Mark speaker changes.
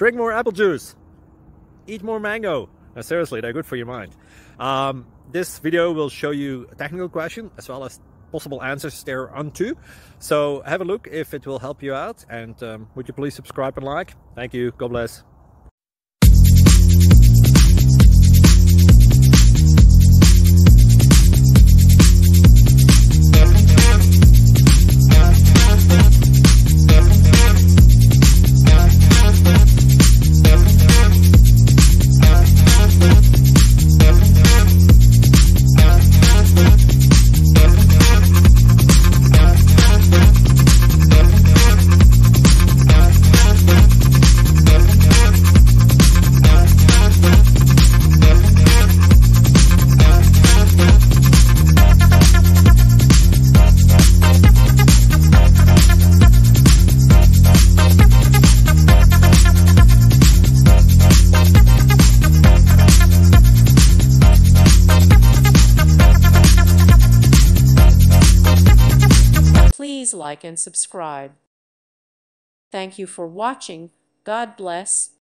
Speaker 1: Drink more apple juice. Eat more mango. No, seriously, they're good for your mind. This video will show you a technical question as well as possible answers thereunto. So have a look if it will help you out, and would you please subscribe and like? Thank you. God bless.
Speaker 2: Please like and subscribe. Thank you for watching. God bless.